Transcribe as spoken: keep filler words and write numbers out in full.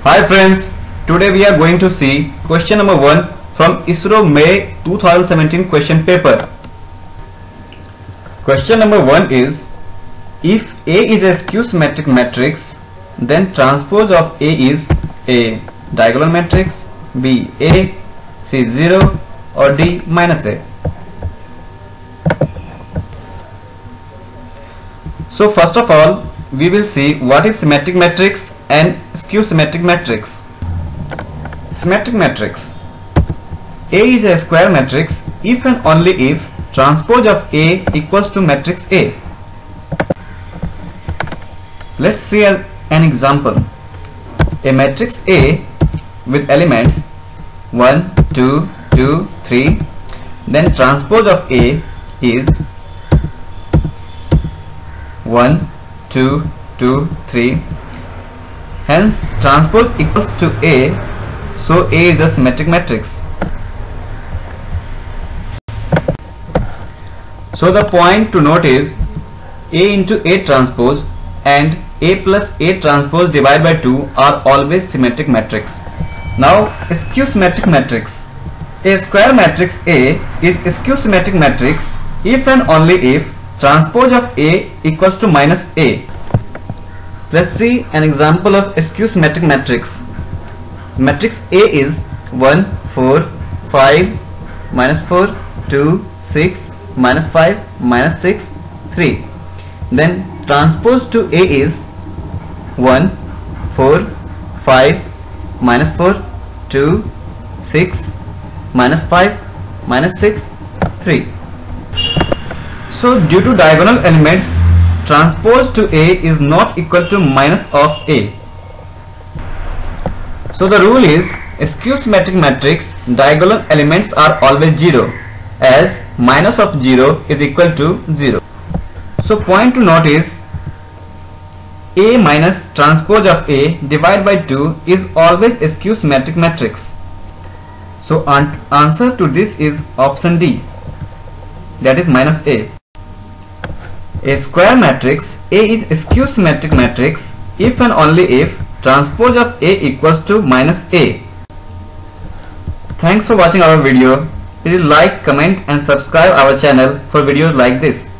Hi friends, today we are going to see question number one from ISRO May two thousand seventeen question paper. Question number one is, if A is a skew-symmetric matrix, then transpose of A is A. Diagonal matrix, B. A, C. zero or D. minus A. So first of all, we will see what is symmetric matrix and skew-symmetric matrix. Symmetric matrix. A is a square matrix if and only if transpose of A equals to matrix A. Let's see an example. A matrix A with elements one, two, two, three, then transpose of A is one, two, two, three. Hence transpose equals to A, so A is a symmetric matrix. So the point to note is A into A transpose and A plus A transpose divided by two are always symmetric matrix. Now a skew-symmetric matrix. A square matrix A is a skew-symmetric matrix if and only if transpose of A equals to minus A. Let's see an example of a skew-symmetric matrix. Matrix A is one, four, five, minus four, two, six, minus five, minus six, three. Then transpose to A is one, four, five, minus four, two, six, minus five, minus six, three. So due to diagonal elements, transpose to A is not equal to minus of A. So the rule is a skew-symmetric matrix diagonal elements are always zero, as minus of zero is equal to zero. So point to note is A minus transpose of A divided by two is always a skew-symmetric matrix. So an answer to this is option D, that is minus A. A square matrix A is a skew-symmetric matrix if and only if transpose of A equals to minus A. Thanks for watching our video. Please like, comment and subscribe our channel for videos like this.